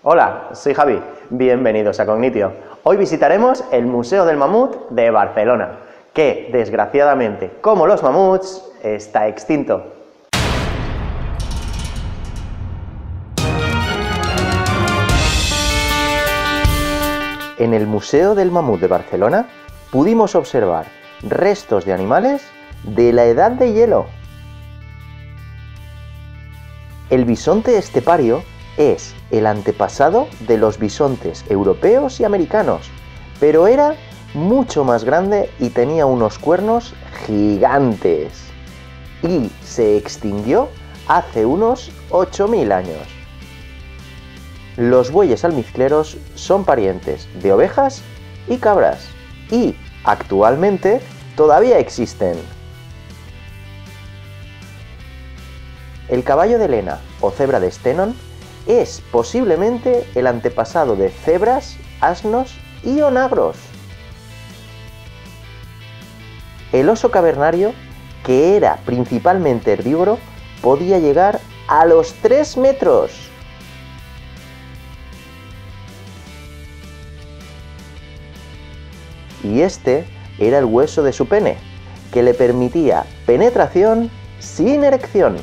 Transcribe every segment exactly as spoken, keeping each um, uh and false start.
Hola, soy Javi, bienvenidos a Cognitio. Hoy visitaremos el Museo del Mamut de Barcelona, que, desgraciadamente, como los mamuts, está extinto. En el Museo del Mamut de Barcelona pudimos observar restos de animales de la Edad de Hielo. El bisonte estepario es el antepasado de los bisontes europeos y americanos, pero era mucho más grande y tenía unos cuernos gigantes. Y se extinguió hace unos ocho mil años. Los bueyes almizcleros son parientes de ovejas y cabras, y actualmente todavía existen. El caballo de Lena o cebra de Stennon es posiblemente el antepasado de cebras, asnos y onagros. El oso cavernario, que era principalmente herbívoro, podía llegar a los tres metros. Y este era el hueso de su pene, que le permitía penetración sin erección.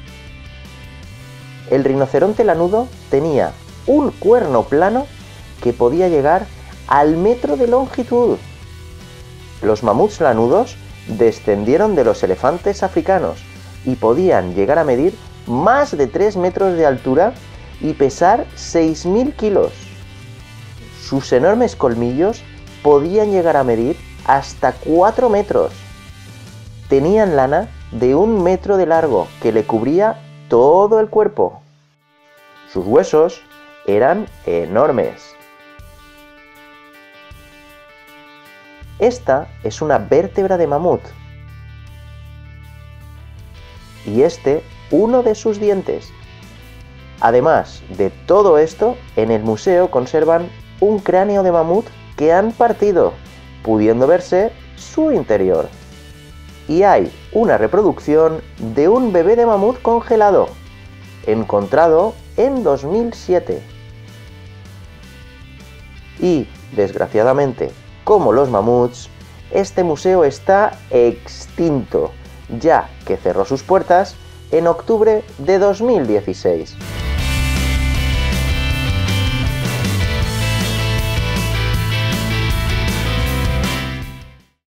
El rinoceronte lanudo tenía un cuerno plano que podía llegar al metro de longitud. Los mamuts lanudos descendieron de los elefantes africanos y podían llegar a medir más de tres metros de altura y pesar seis mil kilos. Sus enormes colmillos podían llegar a medir hasta cuatro metros. Tenían lana de un metro de largo que le cubría todo el cuerpo. Sus huesos eran enormes. Esta es una vértebra de mamut. Y este, uno de sus dientes. Además de todo esto, en el museo conservan un cráneo de mamut que han partido, pudiendo verse su interior. Y hay una reproducción de un bebé de mamut congelado, encontrado en dos mil siete. Y, desgraciadamente, como los mamuts, este museo está extinto, ya que cerró sus puertas en octubre de dos mil dieciséis.